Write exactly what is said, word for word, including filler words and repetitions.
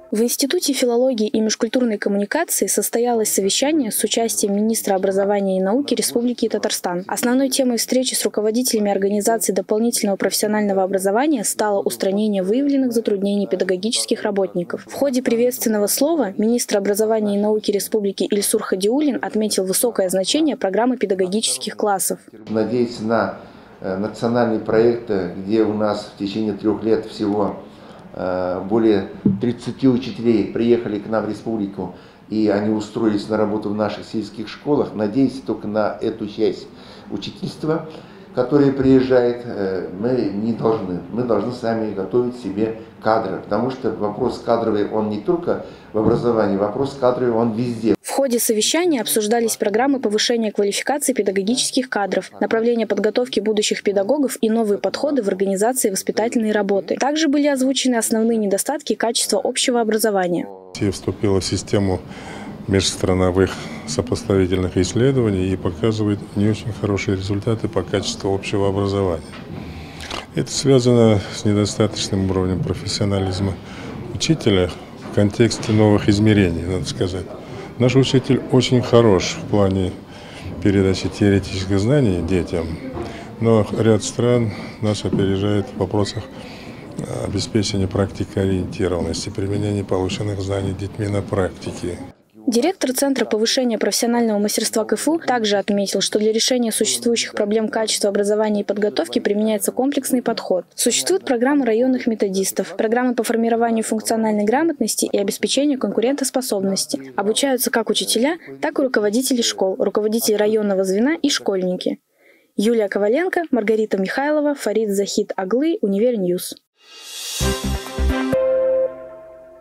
В Институте филологии и межкультурной коммуникации состоялось совещание с участием министра образования и науки Республики Татарстан. Основной темой встречи с руководителями организаций дополнительного профессионального образования стало устранение выявленных затруднений педагогических работников. В ходе приветственного слова министр образования и науки Республики Ильсур Хадиуллин отметил высокое значение программы педагогических классов. Надеюсь на национальный проект, где у нас в течение трех лет всего более тридцати учителей приехали к нам в республику, и они устроились на работу в наших сельских школах. Надеюсь только на эту часть учительства, которая приезжает, мы не должны. Мы должны сами готовить себе кадры, потому что вопрос кадровый, он не только в образовании, вопрос кадровый, он везде. В ходе совещания обсуждались программы повышения квалификации педагогических кадров, направления подготовки будущих педагогов и новые подходы в организации воспитательной работы. Также были озвучены основные недостатки качества общего образования. Россия вступила в систему межстрановых сопоставительных исследований и показывает не очень хорошие результаты по качеству общего образования. Это связано с недостаточным уровнем профессионализма учителя в контексте новых измерений, надо сказать. Наш учитель очень хорош в плане передачи теоретических знаний детям, но ряд стран нас опережает в вопросах обеспечения практикоориентированности, применения полученных знаний детьми на практике. Директор Центра повышения профессионального мастерства КФУ также отметил, что для решения существующих проблем качества образования и подготовки применяется комплексный подход. Существуют программы районных методистов, программы по формированию функциональной грамотности и обеспечению конкурентоспособности. Обучаются как учителя, так и руководители школ, руководители районного звена и школьники. Юлия Коваленко, Маргарита Михайлова, Фарид Захид Аглы, Универньюз.